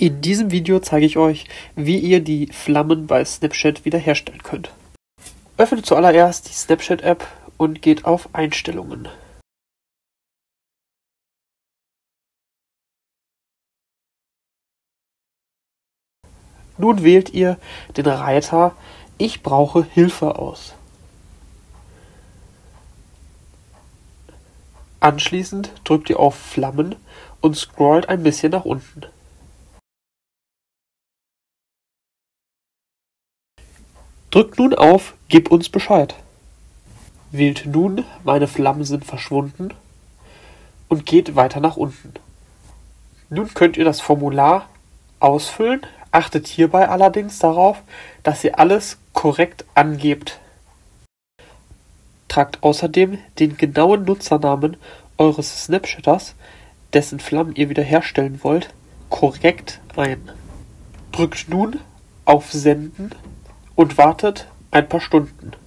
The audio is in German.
In diesem Video zeige ich euch, wie ihr die Flammen bei Snapchat wiederherstellen könnt. Öffnet zuallererst die Snapchat-App und geht auf Einstellungen. Nun wählt ihr den Reiter „Ich brauche Hilfe" aus. Anschließend drückt ihr auf Flammen und scrollt ein bisschen nach unten. Drückt nun auf „Gib uns Bescheid". Wählt nun „Meine Flammen sind verschwunden" und geht weiter nach unten. Nun könnt ihr das Formular ausfüllen, achtet hierbei allerdings darauf, dass ihr alles korrekt angebt. Tragt außerdem den genauen Nutzernamen eures Snapchatters, dessen Flammen ihr wiederherstellen wollt, korrekt ein. Drückt nun auf Senden und wartet ein paar Stunden.